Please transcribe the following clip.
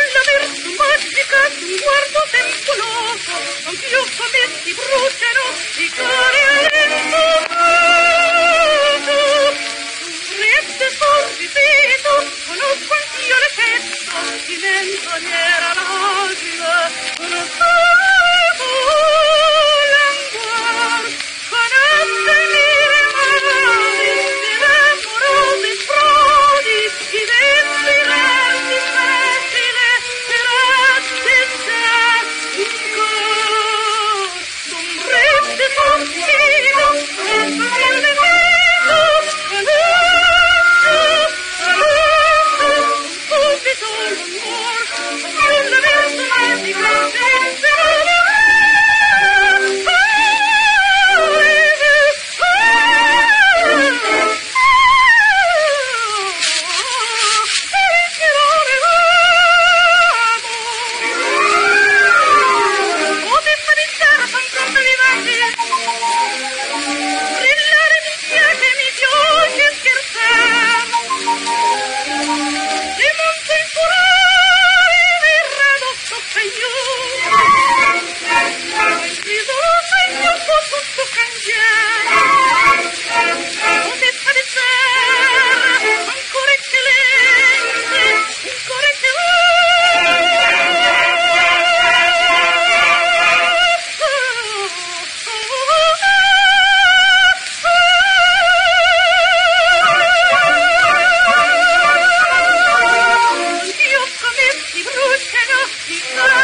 sulla virtù magica, un guardo tempoloso, anch'io come si bruciano i cori all'infuoco. Reste sorriso, conosco anch'io l'effetto di menzognera l'agile, conosco l'anguar, conosco i mille mani, le amorose frodi, i venti verdi facile, grazie a te, un cor, un reste sorriso, un sorriso, subito l'amor, sulla verso magica, brillare mi piace, mi piace scherzare. E monto in furore, verrà addosso io. Il viso lo segno, può tutto cambiare. Poteva di terra, ancora eccellente, ancora Dio come si bruciano i